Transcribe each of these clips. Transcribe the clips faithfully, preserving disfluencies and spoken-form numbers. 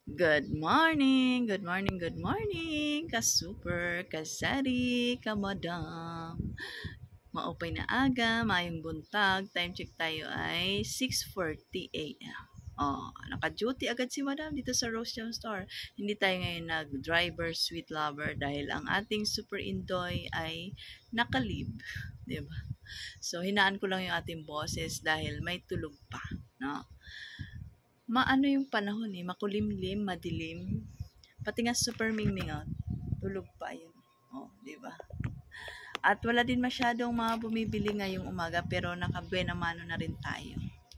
Good morning, good morning, good morning, ka-super, ka-sari, ka-madam. Maupay na aga, mayong buntag, time check tayo ay six forty a m. Oh, naka-duty agad si madam dito sa Rose Jam Store. Hindi tayo ngayon nag-driver, sweet lover dahil ang ating super indoy ay nakalib. Diba? So, hinaan ko lang yung ating boses dahil may tulog pa. No? Maano yung panahon eh, makulimlim, madilim. Pati nga super mingmingot, tulog pa yun. Oh, di ba? At wala din masyadong mga bumibili ngayong umaga pero nakabuena mano na rin tayo.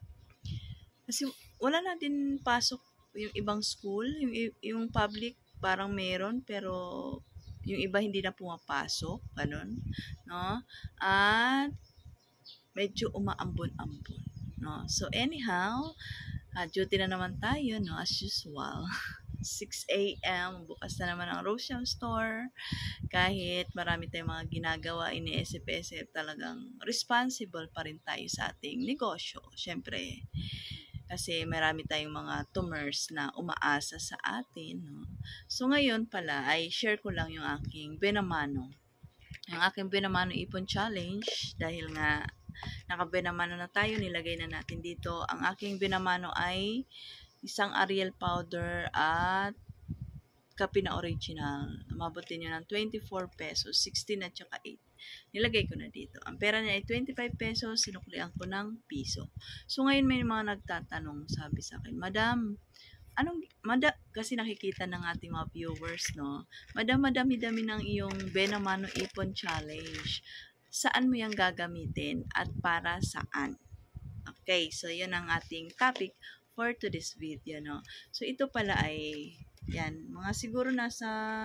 Kasi wala na din pasok yung ibang school, yung, yung public parang meron pero yung iba hindi na pumapasok, ganun, no? At medyo umaambon-ambon, no? So anyhow, uh, duty na naman tayo, no? As usual. six a m bukas na naman ang Rosiam Store. Kahit marami tayong mga ginagawa, iniisip-isip, talagang responsible pa rin tayo sa ating negosyo. Siyempre, kasi marami tayong mga tumors na umaasa sa atin. No? So, ngayon pala, ay share ko lang yung aking Benamano. Yung aking Benamano Ipon Challenge, dahil nga naka-Benamano na tayo, nilagay na natin dito. Ang aking Benamano ay isang Ariel powder at kape na original. Umabot din yun ng twenty-four pesos, sixteen at saka eight. Nilagay ko na dito. Ang pera niya ay twenty-five pesos, sinuklian ko ng piso. So ngayon may mga nagtatanong, sabi sa akin, Madam, anong, mada, kasi nakikita ng ating mga viewers, no? Madam, madami-dami ng iyong Benamano Ipon Challenge. Saan mo yung gagamitin at para saan? Okay, so yun ang ating topic for today's video, no? So ito pala ay yan, mga siguro nasa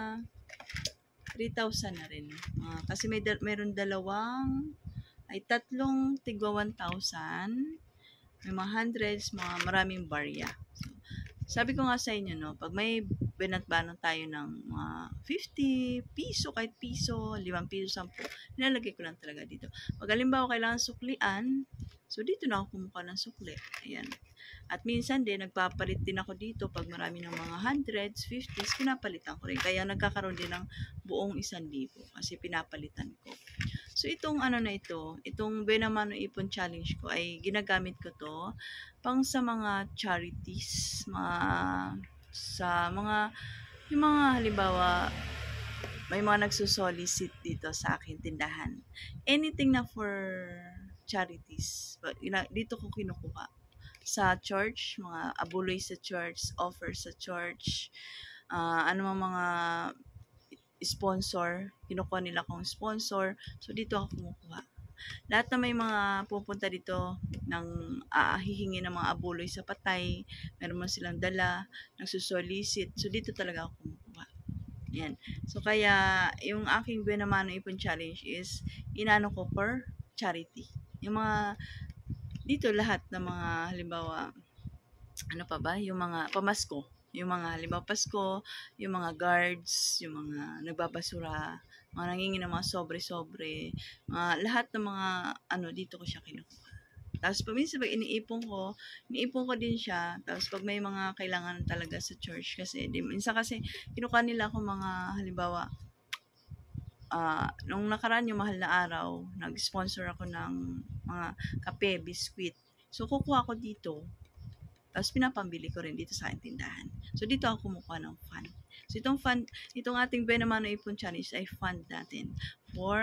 three thousand na rin. Uh, kasi may da- meron dalawang, ay tatlong tigwa one thousand, may mga hundreds, mga maraming barya. So, sabi ko nga sa inyo, no, pag may binatbanon tayo ng mga fifty piso, kahit piso, limang piso, sampu, nilalagay ko lang talaga dito. Pag halimbawa kailangan suklian, so dito na ako kumuha ng sukli. Ayan. At minsan din, nagpapalit din ako dito pag marami ng mga hundreds, fifties, pinapalitan ko rin. Kaya nagkakaroon din ng buong isang libo kasi pinapalitan ko. So, itong ano na ito, itong Benamano Ipon Challenge ko ay ginagamit ko to pang sa mga charities, mga, sa mga, yung mga halimbawa, may mga nagsusolicit dito sa aking tindahan. Anything na for charities, dito ko kinukuha sa church, mga abuloy sa church, offer sa church, uh, ano mga sponsor, kinukuha nila kong sponsor, so dito ako kumukuha. Lahat na may mga pupunta dito ng uh, hihingi ng mga abuloy sa patay, meron mo silang dala, nagsusolicit, so dito talaga ako kumukuha. Yan. So kaya yung aking Benamano Ipon Challenge is inano ko for charity. Yung mga dito lahat ng mga halimbawa ano pa ba yung mga pamasko, yung mga halimbawa Pasko, yung mga guards, yung mga nagbabasura, mga nangingi ng mga sobre-sobre, mga lahat ng mga ano dito ko siya kinukuha. Tapos pag minsan pag iniipon ko, iniipon ko din siya. Tapos pag may mga kailangan talaga sa church kasi di, minsan kasi kinukuha nila ako mga halimbawa uh, nung nakaraan yung mahal na araw, nag-sponsor ako ng mga kape, biskwit. So, kukuha ko dito. Tapos, pinapambili ko rin dito sa aking tindahan. So, dito ako kumukuha ng fund. So, itong fund, itong ating Benamano Ipon Challenge ay fund natin for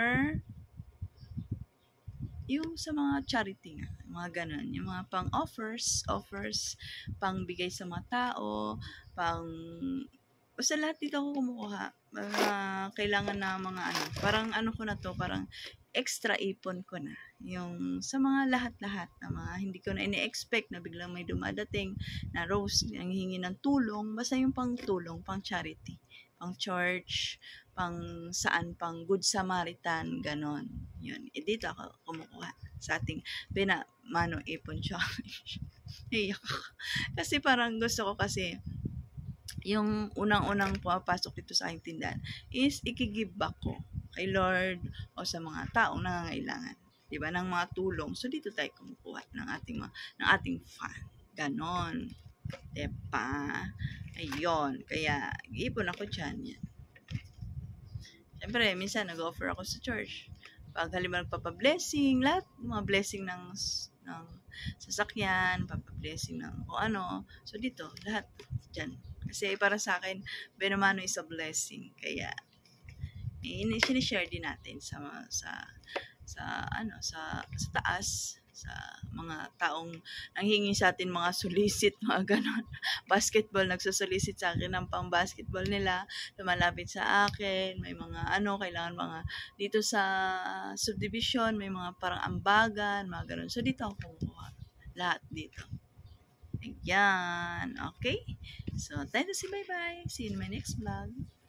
yung sa mga charity nga, mga ganun, yung mga pang offers, offers, pang bigay sa mga tao, pang basta lahat dito ako kumukuha. Uh, kailangan na mga ano, parang ano ko na to, parang extra ipon ko na. Yung sa mga lahat-lahat na mga hindi ko na ini-expect na biglang may dumadating na Rose, ang hingi ng tulong, basta yung pang tulong, pang charity, pang church, pang saan, pang Good Samaritan, ganon. Yun. E dito ako kumukuha sa ating Benamano Ipon Challenge. Iyak. Kasi parang gusto ko kasi yung unang-unang pumapasok dito sa aking tindahan is ikigive back ko kay Lord o sa mga taong nangangailangan, 'di ba, ng mga tulong. So dito tayo kumukuha ng ating mga, ng ating fund. Ganon. Diba? Ayun. Kaya, ipon ako dyan. Yan. Siyempre, minsan nag-offer ako sa church. Pag halimbawa nagpapa-blessing, lahat mga blessing ng ng sasakyan, papa-blessing ng o ano. So dito, lahat dyan. Kasi para sa akin, Benamano is a blessing. Kaya, eh, sinishare din natin sa sa sa ano sa sa taas, sa mga taong nanghingi sa atin mga solicit, mga ganon. Basketball, nagsusolicit sa akin ng pang basketball nila, lumalapit sa akin, may mga ano, kailangan mga dito sa subdivision, may mga parang ambagan, mga ganon. So dito ako kumukuha. Lahat dito. Ayan. Okay? So, tayo na si bye-bye. See you in my next vlog.